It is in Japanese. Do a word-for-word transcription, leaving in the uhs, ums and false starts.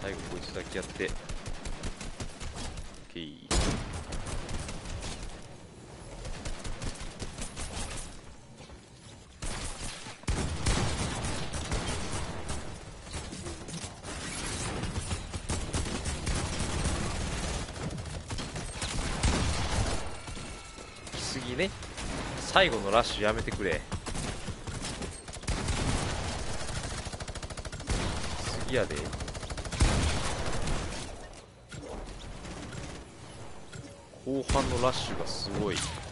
最後こいつだけやって OK。 来すぎね。最後のラッシュやめてくれ。次やで。後半のラッシュがすごい。